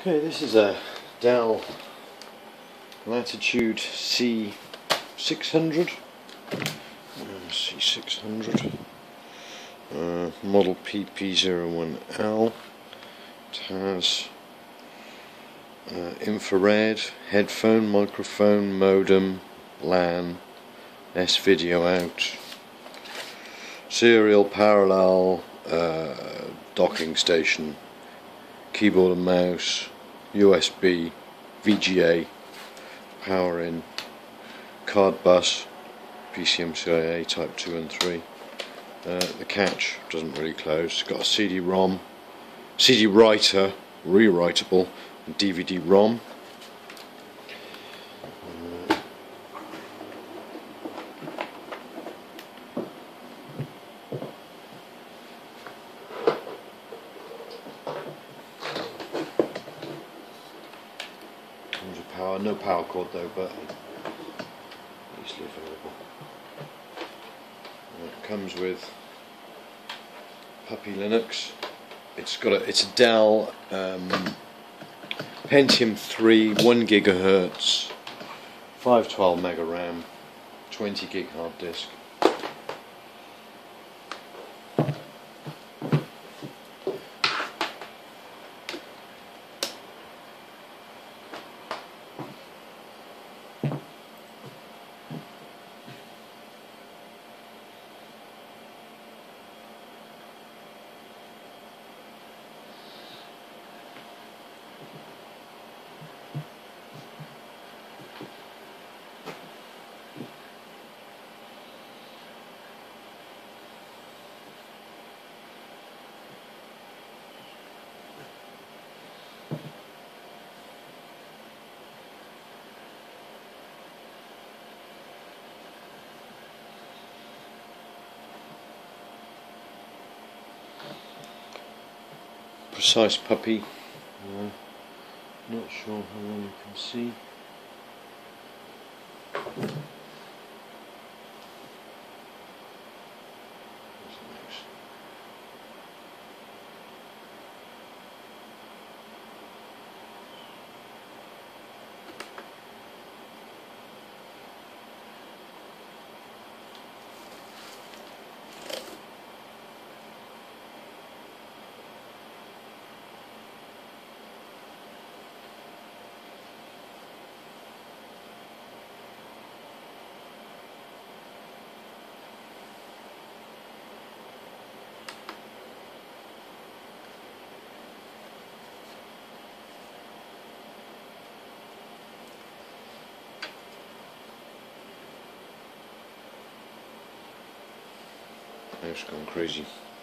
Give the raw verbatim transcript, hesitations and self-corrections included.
Okay, this is a Dell Latitude C six hundred. Uh, C six hundred. Uh, model P P zero one L. It has uh, infrared, headphone, microphone, modem, LAN, S video out, serial parallel, uh, docking station, keyboard and mouse, U S B, V G A, power in, card bus, P C M C I A type two and three. Uh, the catch doesn't really close. It's got a C D ROM, C D writer, rewritable, and D V D ROM. Comes with power, no power cord though, but easily available. It comes with Puppy Linux. It's got a, it's a Dell um, Pentium three, one gigahertz, five twelve mega RAM, twenty gig hard disk. Precise puppy. Uh, not sure how well you can see. Mouse gone crazy.